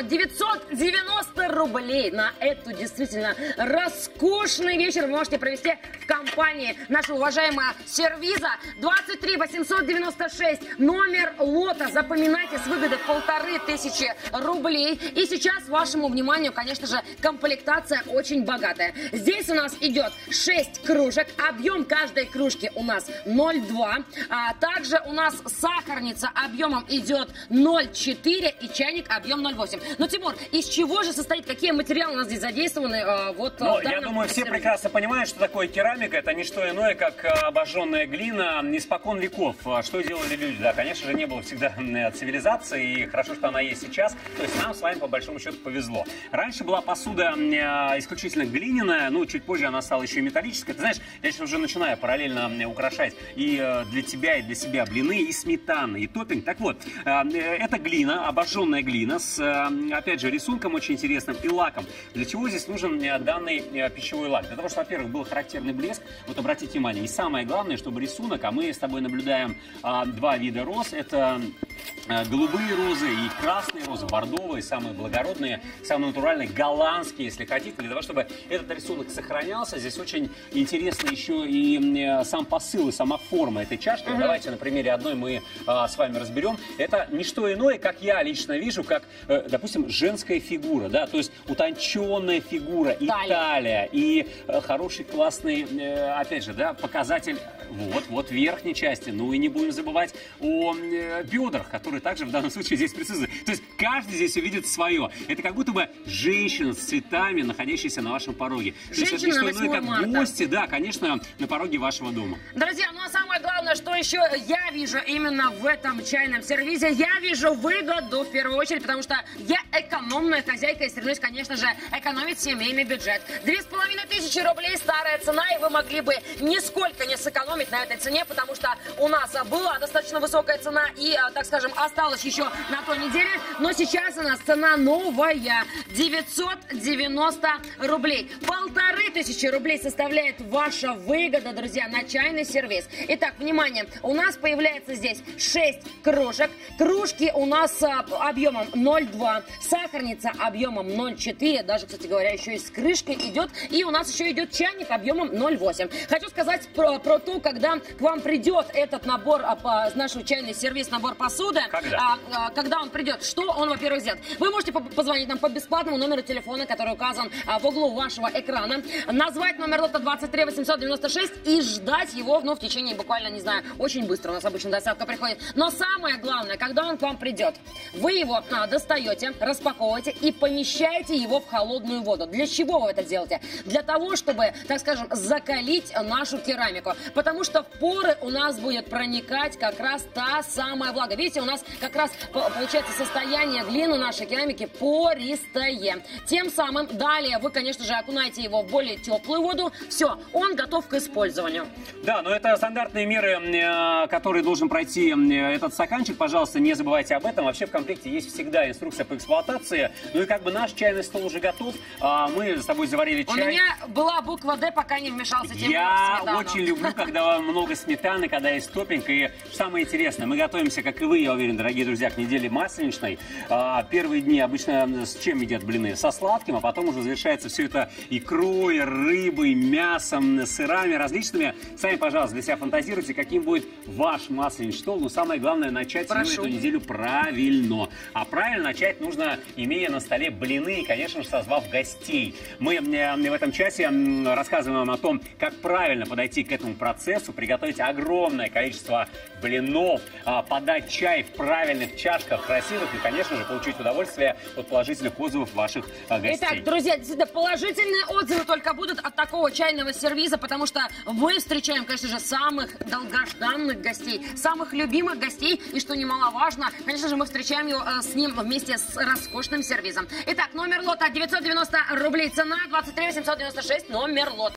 лот 990 рублей на эту действительно роскошный вечер вы можете провести в компании нашего уважаемого сервиза. 23 896 номер лота. Запоминайте, с выгодой 1500 рублей. И сейчас вашему вниманию, конечно же, комплектация очень богатая. Здесь у нас идет 6 кружек. Объем каждой кружки у нас 0,2. Также у нас сахарница объемом идет 0,4 и чайник объем 0,8. Но, Тимур, из чего же состоит, какие материалы у нас здесь задействованы? Я думаю, все прекрасно понимают, что такое керамика. Это не что иное, как обожженная глина испокон веков. Что делали люди? Да, конечно же, не было всегда цивилизации, и хорошо, что она есть сейчас. То есть нам с вами, по большому счету, повезло. Раньше была посуда исключительно глиняная, ну, чуть позже она стала еще и металлической. Ты знаешь, я сейчас уже начинаю параллельно украшать и для тебя, и для себя блины, и сметаны, и топпинг. Так вот, это глина, обожженная глина с, опять же, рисунком очень интересным и лаком. Для чего здесь нужен данный пищевой лак? Для того, чтобы, во-первых, был характерный блеск. Вот обратите внимание, и самое главное, чтобы рисунок, а мы с тобой наблюдаем два вида роз. Это голубые розы и красные розы, бордовые, самые благородные, самые натуральные, голландские, если хотите. Для того, чтобы этот рисунок сохранялся, здесь очень интересно еще и сам посыл, и сама форма этой чашки. Давайте на примере одной мы с вами разберем. Это не что иное, как я лично вижу, как, допустим, женская фигура, да, то есть утонченная фигура, и талия, и хороший, классный, опять же, да, показатель вот верхней части. Ну и не будем забывать о бедрах, которые также в данном случае здесь присутствуют. То есть каждый здесь увидит свое. Это как будто бы женщина с цветами, находящаяся на вашем пороге. Женщина на 8 марта. Гости, да, конечно, на пороге вашего дома. Друзья, ну а самое главное, что еще я вижу именно в этом чайном сервизе, я вижу выгоду в первую очередь, потому что я экономная хозяйка и стремлюсь, конечно же, экономить семейный бюджет. 2500 рублей старая цена, и вы могли бы нисколько не сэкономить на этой цене, потому что у нас была достаточно высокая цена и, так скажем, осталась еще на той неделе, но сейчас у нас цена новая, 990 рублей. 1500 рублей составляет ваша выгода, друзья, на чайный сервиз. Итак, внимание, у нас появляется здесь 6 кружек. Кружки у нас объемом 0,2, сахарница объемом 0,4, даже, кстати говоря, еще и с крышкой идет. И у нас еще идет чайник объемом 0,8. Хочу сказать про то, когда к вам придет этот набор, наш чайный сервис, набор посуды, когда он придет, что он, во-первых, сделает? Вы можете позвонить нам по бесплатному номеру телефона, который указан в углу вашего экрана, назвать номер лота 23 896 и ждать его, в течение буквально, не знаю, очень быстро у нас обычно доставка приходит. Но самое главное, когда он к вам придет, вы его достаете, распаковываете и помещаете его в холодную воду. Для чего вы это делаете? Для того, чтобы, так скажем, закалить нашу керамику. Потому что в поры у нас будет проникать как раз та самая влага. Видите, у нас как раз получается состояние глины нашей керамики пористое. Тем самым далее вы, конечно же, окунаете его в более теплую воду. Все, он готов к использованию. Да, но это стандартные меры, которые должен пройти этот стаканчик. Пожалуйста, не забывайте об этом. Вообще в комплекте есть всегда инструкция по эксплуатации. Ну и как бы наш чайный стол уже готов. Мы с тобой заварили чай. У меня была буква «Д», пока не вмешался Тимур. Я очень люблю, когда много сметаны, когда есть топпинг. И самое интересное, мы готовимся, как и вы, я уверен, дорогие друзья, к неделе масленичной. Первые дни обычно с чем едят блины? Со сладким, а потом уже завершается все это икрой, рыбой, мясом, сырами различными. Сами, пожалуйста, для себя фантазируйте, каким будет ваш масленичный стол. Но самое главное, начать эту неделю правильно. А правильно начать нужно, имея на столе блины и, конечно же, созвав гостей. Мы в этом часе рассказываем вам о том, как правильно подойти к этому процессу, приготовить огромное количество блинов, подать чай в правильных чашках, красивых и, конечно же, получить удовольствие от положительных отзывов ваших гостей. Итак, друзья, действительно, положительные отзывы только будут от такого чайного сервиза, потому что мы встречаем, конечно же, самых долгожданных гостей, самых любимых гостей, и, что немаловажно, конечно же, мы встречаем его с ним вместе с роскошным сервизом. Итак, номер лота 990 рублей, цена 23 896, номер лота.